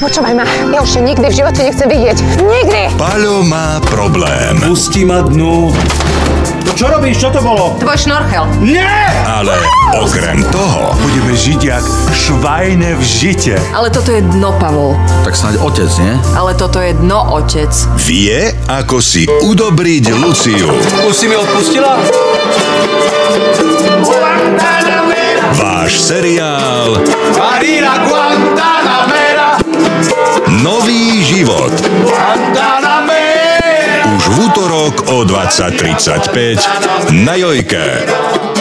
Počúvaj ma, ja už ťa nikdy v živote nechcem vidieť. Nikdy! Paľo má problém. Pusti ma dnu. Čo robíš? Čo to bolo? Tvoj šnorchel. Nie! Ale okrem toho budeme žiť jak švajne v žite. Ale toto je dno, Pavol. Tak snáď otec, nie? Ale toto je dno, otec. Vie, ako si udobriť Luciu. Už si mi odpustila? Váš seriál Marina Guantanamera. Nový život. Guantanamera. Už v útorok o 20:35 na Jojke.